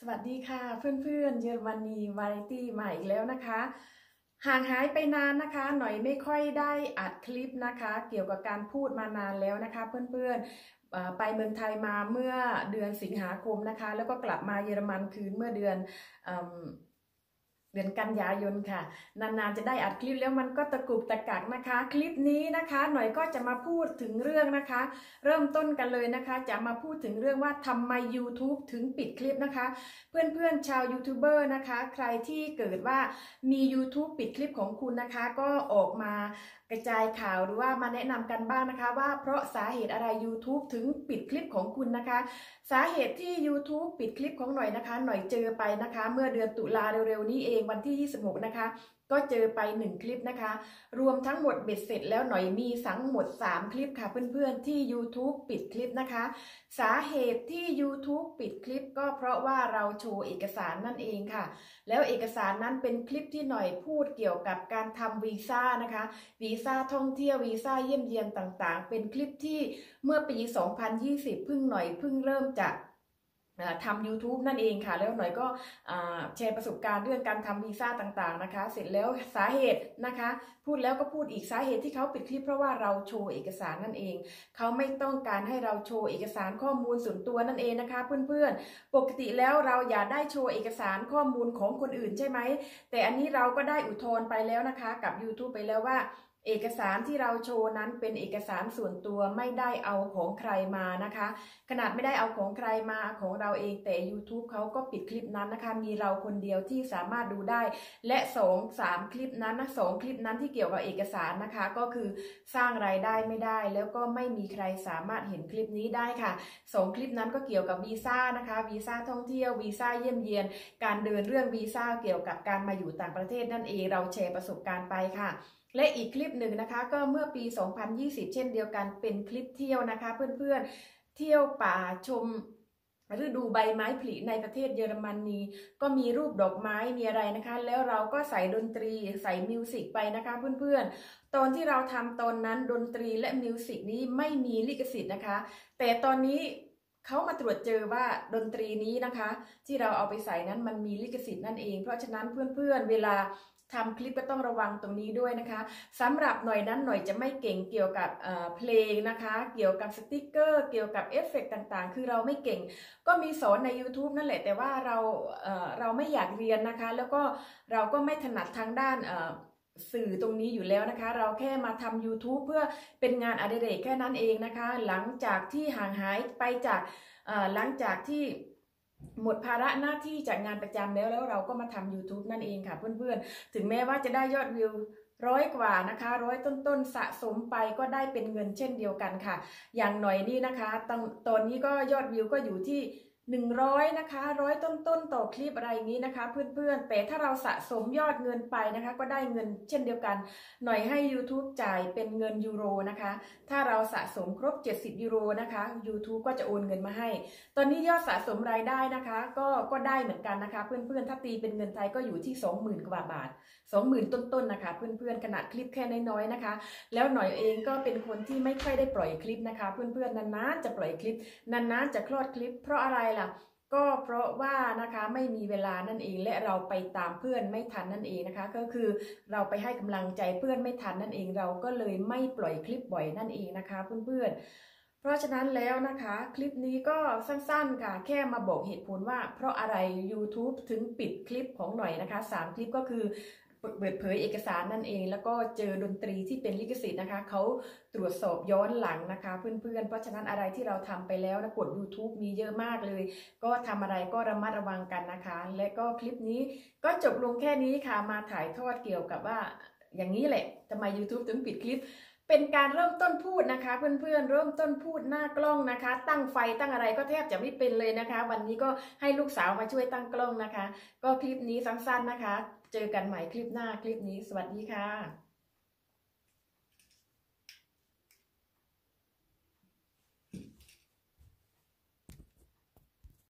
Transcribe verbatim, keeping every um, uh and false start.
วัสดีค่ะเพื่อนๆเยอรมนีวาไรตี้มาอีกแล้วนะคะห่างหายไปนานนะคะหน่อยไม่ค่อยได้อัดคลิปนะคะเกี่ยวกับการพูดมานานแล้วนะคะเพื่อนๆไปเมืองไทยมาเมื่อเดือนสิงหาคมนะคะแล้วก็กลับมาเยอรมันคืนเมื่อเดือนเดือนกันยายนค่ะนานๆจะได้อัดคลิปแล้วมันก็ตะกุกตะกักนะคะคลิปนี้นะคะหน่อยก็จะมาพูดถึงเรื่องนะคะเริ่มต้นกันเลยนะคะจะมาพูดถึงเรื่องว่าทำไม YouTube ถึงปิดคลิปนะคะเพื่อนๆชาวยูทูบเบอร์นะคะใครที่เกิดว่ามี YouTube ปิดคลิปของคุณนะคะก็ออกมากระจายข่าวหรือว่ามาแนะนำกันบ้าง นะคะว่าเพราะสาเหตุอะไร YouTube ถึงปิดคลิปของคุณนะคะสาเหตุที่ YouTube ปิดคลิปของหน่อยนะคะหน่อยเจอไปนะคะเมื่อเดือนตุลาเร็วๆนี้เองวันที่ยี่สิบหกนะคะก็เจอไปหนึ่งคลิปนะคะรวมทั้งหมดเบ็ดเสร็จแล้วหน่อยมีทั้งหมดสามคลิปค่ะเพื่อนๆที่ YouTube ปิดคลิปนะคะสาเหตุที่ YouTube ปิดคลิปก็เพราะว่าเราโชว์เอกสารนั่นเองค่ะแล้วเอกสารนั้นเป็นคลิปที่หน่อยพูดเกี่ยวกับการทำวีซ่านะคะวีซ่าท่องเที่ยววีซ่าเยี่ยมเยียนต่างๆเป็นคลิปที่เมื่อปีสองพันยี่สิบเพิ่งหน่อยเพิ่งเริ่มจะทำ YouTube นั่นเองค่ะแล้วหน่อยก็แชร์ประสบการณ์เรื่องการทำวีซ่าต่างๆนะคะเสร็จแล้วสาเหตุนะคะพูดแล้วก็พูดอีกสาเหตุที่เขาปิดคลิปเพราะว่าเราโชว์เอกสารนั่นเองเขาไม่ต้องการให้เราโชว์เอกสารข้อมูลส่วนตัวนั่นเองนะคะเพื่อนๆปกติแล้วเราอย่าได้โชว์เอกสารข้อมูลของคนอื่นใช่ไหมแต่อันนี้เราก็ได้อุทธรณ์ไปแล้วนะคะกับ YouTube ไปแล้วว่าเอกสารที่เราโชว์นั้นเป็นเอกสารส่วนตัวไม่ได้เอาของใครมานะคะขนาดไม่ได้เอาของใครมาของเราเองแต่ YouTube เขาก็ปิดคลิปนั้นนะคะมีเราคนเดียวที่สามารถดูได้และสอง สามคลิปนั้นนะสองคลิปนั้นที่เกี่ยวกับเอกสารนะคะก็คือสร้างรายได้ไม่ได้แล้วก็ไม่มีใครสามารถเห็นคลิปนี้ได้ค่ะสองคลิปนั้นก็เกี่ยวกับวีซ่านะคะวีซ่าท่องเที่ยววีซ่าเยี่ยมเยียนการเดินเรื่องวีซ่าเกี่ยวกับการมาอยู่ต่างประเทศนั่นเองเราแชร์ประสบการณ์ไปค่ะและอีกคลิปหนึ่งนะคะก็เมื่อปีสองพันยี่สิบเช่นเดียวกันเป็นคลิปเที่ยวนะคะเพื่อนๆเที่ยวป่าชมฤดูใบไม้ผลิในประเทศเยอรมนีก็มีรูปดอกไม้มีอะไรนะคะแล้วเราก็ใส่ดนตรีใส่มิวสิกไปนะคะเพื่อนๆตอนที่เราทำตอนนั้นดนตรีและมิวสิกนี้ไม่มีลิขสิทธิ์นะคะแต่ตอนนี้เขามาตรวจเจอว่าดนตรีนี้นะคะที่เราเอาไปใส่นั้นมันมีลิขสิทธิ์นั่นเองเพราะฉะนั้นเพื่อนๆเวลาทำคลิปก็ต้องระวังตรงนี้ด้วยนะคะสำหรับหน่อยนั้นหน่อยจะไม่เก่งเกี่ยวกับเพลงนะคะเกี่ยวกับสติกเกอร์เกี่ยวกับเอฟเฟกต์ต่างๆคือเราไม่เก่งก็มีสอนใน YouTube นั่นแหละแต่ว่าเราเเราไม่อยากเรียนนะคะแล้วก็เราก็ไม่ถนัดทางด้านสื่อตรงนี้อยู่แล้วนะคะเราแค่มาทำ YouTube เพื่อเป็นงานอดิเรกแค่นั้นเองนะคะหลังจากที่ห่างหายไปจากหลังจากที่หมดภาระหน้าที่จากงานประจำแล้วแล้วเราก็มาทำ YouTube นั่นเองค่ะเพื่อนๆถึงแม้ว่าจะได้ยอดวิวร้อยกว่านะคะร้อยต้นๆสะสมไปก็ได้เป็นเงินเช่นเดียวกันค่ะอย่างหน่อยนี่นะคะตอนนี้ก็ยอดวิวก็อยู่ที่หนึ่งร้อยนะคะร้อยต้นๆต่อคลิปอะไรอย่างนี้นะคะเพื่อนๆแต่ถ้าเราสะสมยอดเงินไปนะคะก็ได้เงินเช่นเดียวกันหน่อยให้ YouTube จ่ายเป็นเงินยูโรนะคะถ้าเราสะสมครบเจ็ดสิบยูโรนะคะ YouTube ก็จะโอนเงินมาให้ตอนนี้ยอดสะสมรายได้นะคะก็ก็ได้เหมือนกันนะคะเพื่อนๆถ้าตีเป็นเงินไทยก็อยู่ที่ สองหมื่น กว่าบาท สองหมื่น ต้นๆนะคะเพื่อนๆขนาดคลิปแค่น้อยๆนะคะแล้วหน่อยเองก็เป็นคนที่ไม่ค่อยได้ปล่อยคลิปนะคะเพื่อนๆนานๆจะปล่อยคลิปนานๆจะคลอดคลิปเพราะอะไรล่ะก็เพราะว่านะคะไม่มีเวลานั่นเองและเราไปตามเพื่อนไม่ทันนั่นเองนะคะก็คือเราไปให้กำลังใจเพื่อนไม่ทันนั่นเองเราก็เลยไม่ปล่อยคลิปบ่อยนั่นเองนะคะเพื่อนๆเพราะฉะนั้นแล้วนะคะคลิปนี้ก็สั้นๆค่ะแค่มาบอกเหตุผลว่าเพราะอะไร YouTube ถึงปิดคลิปของหน่อยนะคะสามคลิปก็คือเปิดเผยเอกสารนั่นเองแล้วก็เจอดนตรีที่เป็นลิขสิทธิ์นะคะเขาตรวจสอบย้อนหลังนะคะเพื่อนๆเพราะฉะนั้นอะไรที่เราทำไปแล้วนะกด YouTube มีเยอะมากเลยก็ทำอะไรก็ระมัดระวังกันนะคะและก็คลิปนี้ก็จบลงแค่นี้ค่ะมาถ่ายทอดเกี่ยวกับว่าอย่างนี้แหละทำไม YouTube ถึงปิดคลิปเป็นการเริ่มต้นพูดนะคะเพื่อนๆเริ่มต้นพูดหน้ากล้องนะคะตั้งไฟตั้งอะไรก็แทบจะไม่เป็นเลยนะคะวันนี้ก็ให้ลูกสาวมาช่วยตั้งกล้องนะคะก็คลิปนี้สั้นๆนะคะเจอกันใหม่คลิปหน้าคลิปนี้สวัสดีค่ะ